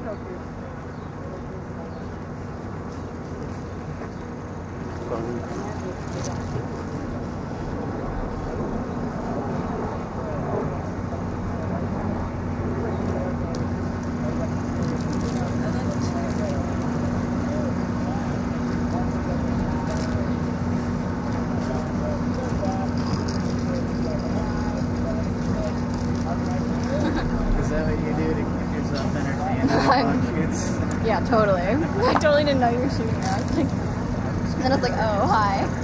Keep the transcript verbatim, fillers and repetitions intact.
Yeah, totally. I totally didn't know you were shooting me. I was like, and then I was like, oh, hi.